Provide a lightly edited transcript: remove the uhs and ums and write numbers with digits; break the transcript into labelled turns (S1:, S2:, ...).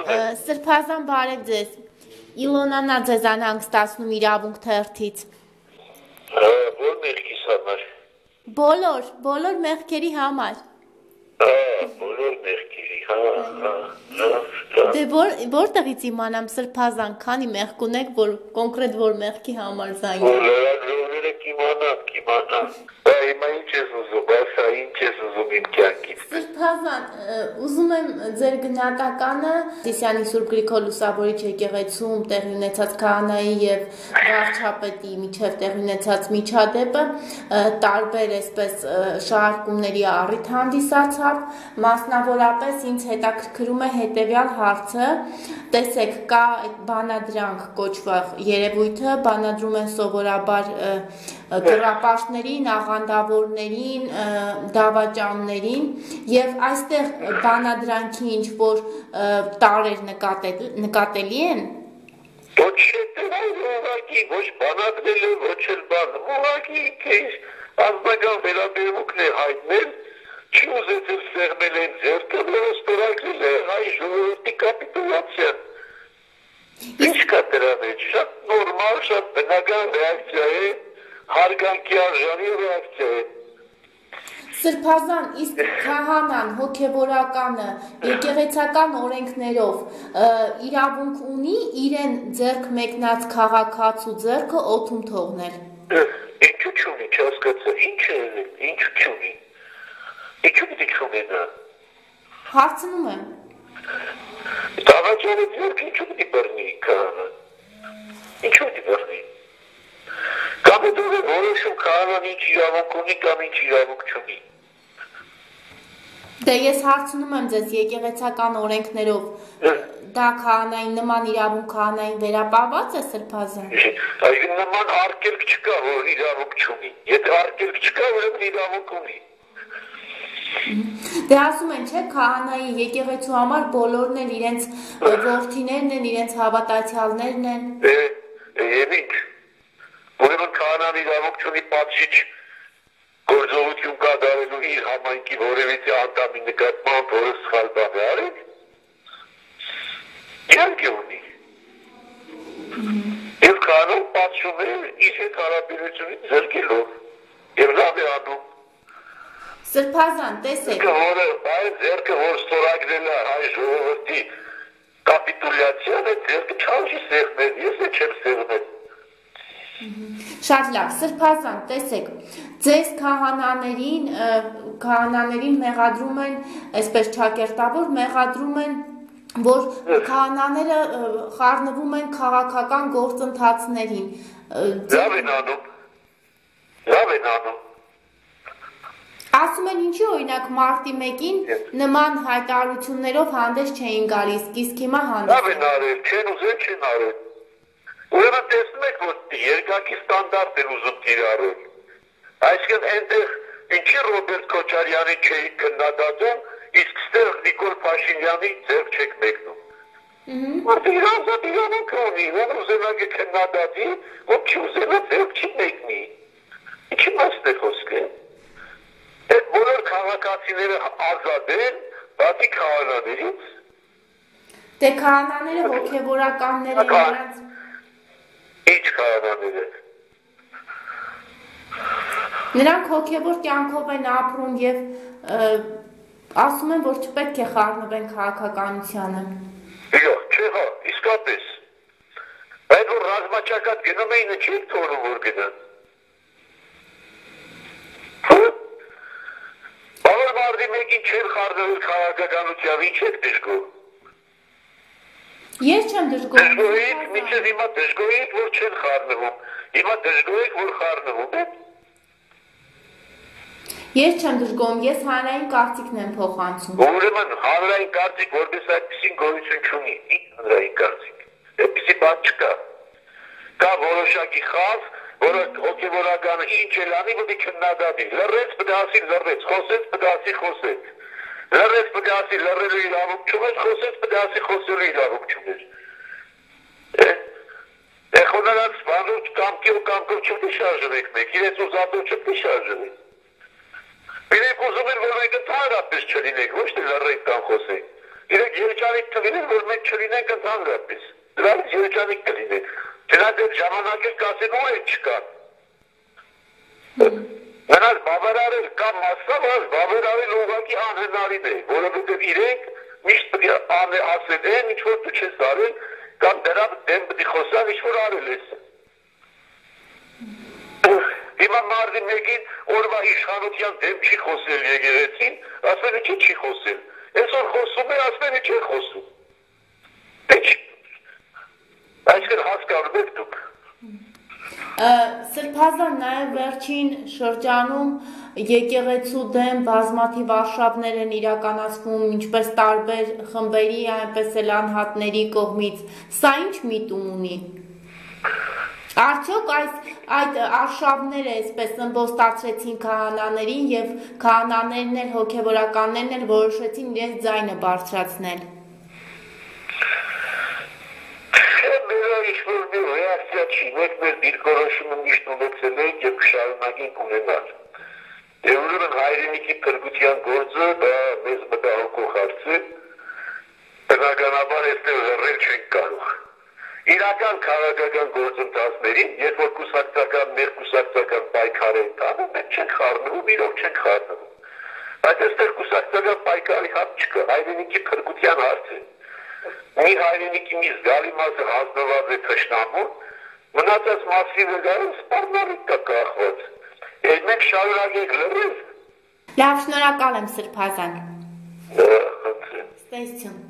S1: Սրբազան բարև ձեզ։ Իլոնանա ձեզան հանգստացնում իրավունք թերթից։
S2: Որ մեղքիս համար։
S1: Բոլոր մեղքերի համար։
S2: Բոլոր մեղքերի,
S1: Դե որտեղից իմանամ սրբազան, քանի մեղք ունեք, որ կոնկրետ որ մեղքի համար զանգել։
S2: Լրագրողները կիմանան։ Հիմա ինչ ես ուզում, բասա ինչ ես ուզում իմ կյանքից։
S1: Սրբազան, ուզում եմ ձեր գնահատականը Սիսիանի Սուրբ Գրիգոր Լուսավորիչ եկեղեցում տեղի ունեցած քահանայի եւ վարչապետի միջև տեղի ունեցած միջադեպը տարբեր այսպես շարժումների առիթ հանդիսացավ, մասնավորապես ինձ հետաքրքրում է հետեւյալ հարցը, տեսեք, կա այդ բանադրանք կոչվող երևույթը, բանադրում են սովորաբար կռապաշտներին, աղանդավորներին, դավաճաններին եւ այստեղ բանադրանքի ինչ որ տարեր նկատելի են։
S2: Ոչ ուղղակի, ոչ բանադրել է, ոչ էլ բան, ուղղակի քեզ ազգական վերաբերմունքն է հայտնել, չի ուզեցել սեղմել են ձեռքը, վերստորագրել է հայ ժողովրդի կապիտուլացիան։ Ինչ կա դրա մեջ, շատ նորմալ, շատ բնական ռեակցիա է, հարգանքի արժանի ռեակցիա է։
S1: Սրբազան, իսկ քահանան, հոգևորականը, եկեղեցական օրենքներով իրավունք ունի իրեն ձեռք մեկնած քաղաքացու ձեռքը օդում թողնել։
S2: Ինչու չունի, չհասկացա, ինչ է, ինչու չունի։ Ինչու պիտի չունենա։
S1: Հարցնում եմ։
S2: Դավաճանի ձեռք ինչու պիտի բռնի քահանան։ Ինչու պիտի բռնի։ Կամ դու որոշում քահանան ինչ իրավունք ունի կամ ինչ իրավունք չունի։
S1: Դե ես հարցնում եմ ձեզ եկեղեցական օրենքներով դա քահանային նման իրավունք քահանային վերապահված է սրբազան։
S2: Այժմ նման արգելք չկա, որ իրավունք չունի։ Եթե արգելք չկա, ուրեմն իրավունք ունի։
S1: Դե ասում են, չէ, քահանայի եկեղեցու համար բոլորն էլ իրենց որդիներն են, իրենց հավատացյալներն են։
S2: Եվ ինչ։ Ուրեմն քահանան իրավունք չունի պատժիչ գործողություն կատարելու իր համայնքի որևիցե անդամի նկատմամբ, որը սխալ բան է արել։ Իհարկե ունի։ Եվ քահանան պատժում է իր հետ հարաբերությունից զրկելով եւ լավ է անում։
S1: Սրբազան, տեսեք։
S2: Այս ձեռքը որ ստորագրել է հայ ժողովրդի կապիտուլյացիան է, ձեռքը չանջի սեղմել, ես է չեմ սեղմել։
S1: Շատ լավ, սրբազան, տեսեք, ձեզ քահանաներին մեղադրում են, այսպես ճակերտավոր մեղադրում են, որ քահանաները խառնվում են քաղաքական գործընթացներին։
S2: Լավ են անում։
S1: Ասում են ինչի օրինակ մարտի 1-ին նման հայտարարություններով հանդես չէին գալիս, իսկ հիմա հանդես։
S2: Լավ են արել, չեն ուզել, չեն արել։ Ուրեմն տեսնում եք, որ երկակի ստանդարտ են ուզում կիրառել։ Այսինքն այնտեղ ինչի Ռոբերտ Քոչարյանի չէի քննադատում, իսկ ստեղ Նիկոլ Փաշինյանի ձեռք չեք մեկնում։ Որտե իրանց իրավունք ունի, ով ուզենա քննադատի, ով չուզենա ձեռք չի մեկնի։ Ինչի մասն է խոսքը։ Այդ բոլոր քաղաքացիները ազատ են, բացի քահանաներից։
S1: Դե քահանաները հոգևորականներ են նրանց։
S2: Ինչ քահանաները։
S1: Նրանք հոգևոր կյանքով են ապրում եւ ասում են, որ չպետք է խառնվեն քաղաքականությանը։
S2: Չէ, իսկապես։ Այդ որ ռազմաճակատ գնում էին, չի թողնում որ գնան։ Բավար մարդի մեկին չեն խառնվել քաղաքականությամբ, ինչ եք դժգոհ։
S1: Ես չեմ դժգոհ։
S2: Դժգոհ եք, մինչև հիմա դժգոհ եք, որ չեն խառնվում։ Հիմա դժգոհ եք, որ խառնվում եք։
S1: Ես չեմ դժգոհում, ես հանրային կարծիքն եմ փոխանցում։
S2: Ուրեմն հանրային կարծիք, որպես այդպեսին գոյություն չունի, ինչ հանրային կարծիք։ Այդպեսի բան չկա։ Կա որոշակի խավ, որը հոգևորականը ինչ էլ անի, որ քննադատի։ Լռեց, պդասի լռեց, խոսեց, պդասի խոսեց։ Լռեց, պդասի լռելու իրավունք չուներ, խոսեց, պդասի խոսելու իրավունք չուներ։ Խոնարհած սպանուց կամքով չպետք է շարժվեք մեկ, իրենց ուզածով չպետք է շարժվեք։ Իրենք ուզում են, որ մենք ընդհանրապես չլինենք, ոչ թե լռենք կամ խոսենք։ Իրենք երջանիկ կլինեն, որ մենք չլինենք ընդհանրապես։ Դրանից երջանիկ կլինեն։ Դրանք այդ ժամանակը կասեն ու են չկան։ Նրանց բավարարել կամ մասսավ բավարարել ուղղակի անհնարին է, որովհետև իրենք միշտ պետք է ասել են, ինչ որ դու չես արել, կամ դրա դեմ պետք է խոսան, ինչ որ արել ես։ Հիմա մարդի մեկին օրվա իշխանության դեմ չի խոսել եկեղեցին, ասել է չի խոսել։ Այսօր խոսում է, ասել է չի խոսում։ Այսքան հասկանում եք դուք։
S1: Սրբազան նաև վերջին շրջանում եկեղեցու դեմ բազմաթիվ արշավներ են իրականացվում, ինչպես տարբեր խմբերի, այնպես էլ անհատների կողմից։ Սա ինչ միտում ունի։ Արդյոք այդ արշավները այսպես ըմբոստացրեցին քահանաներին եւ քահանաներն էլ հոգեվորականներն էլ որոշեցին իրենց ձայնը բարձրացնել։
S2: Ինչ-որ մի ռեակցիա չի, մենք մեր դիրքորոշումը միշտ ունեցել ենք և շարունակենք ունենալ։ Եվ ուրեմն հայրենիքի փրկության գործը դա մեզ մտահոգող հարց է, բնականաբար այստեղ լռել չենք կարող։ Իրական քաղաքական գործընթացներին, երբ որ մեր կուսակցական պայքար են տանում, մենք չենք խառնվում, իրոք չենք խառնվում։ Բայց այստեղ կուսակցական պայքարի հարց չկա, հայրենիքի փրկության հարց է։ Մի հայրենիքի մի զգալի մասը հանձնված է թշնամուն, մնացած մասի վրա սպառնալիք կա կախված։ Եվ մենք շարունակենք լռել։
S1: Լավ, շնորհակալ եմ Սրբազան։
S2: Ստեսություն։